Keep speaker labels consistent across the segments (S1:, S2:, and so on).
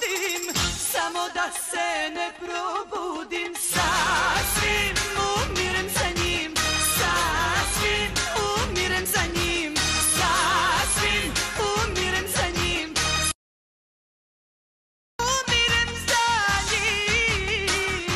S1: nudim, samo da se ne probudim. Sasvim umirem za njim, sasvim umirem za njim, sasvim umirem za njim, umirem za njim.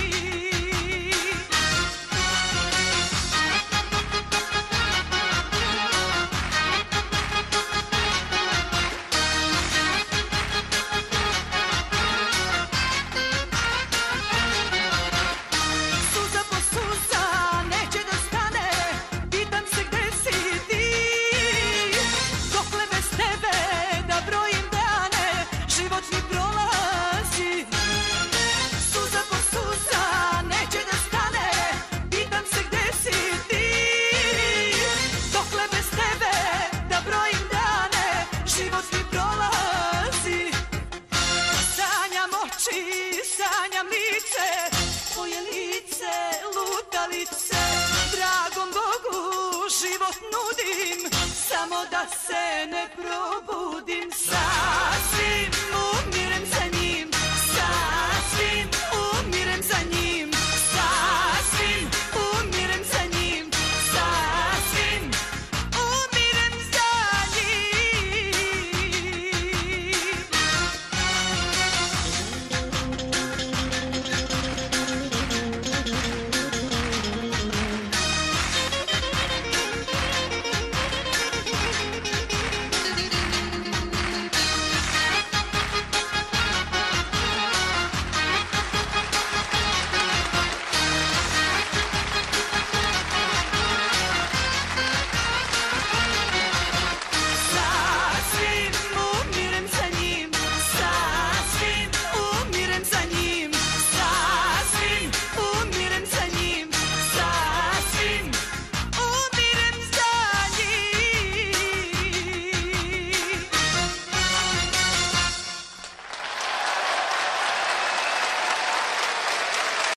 S1: Suza po suza neće da stane, pitam se gde si ti, dokle bez tebe da brojim dane, život mi prolazi. Suza po suza neće da stane, pitam se gde si ti, dokle bez tebe da brojim dane, život mi prolazi. Sanjam oči, sanjam lice, tvoje lice, lutalice, dragom Bogu život nudim, samo da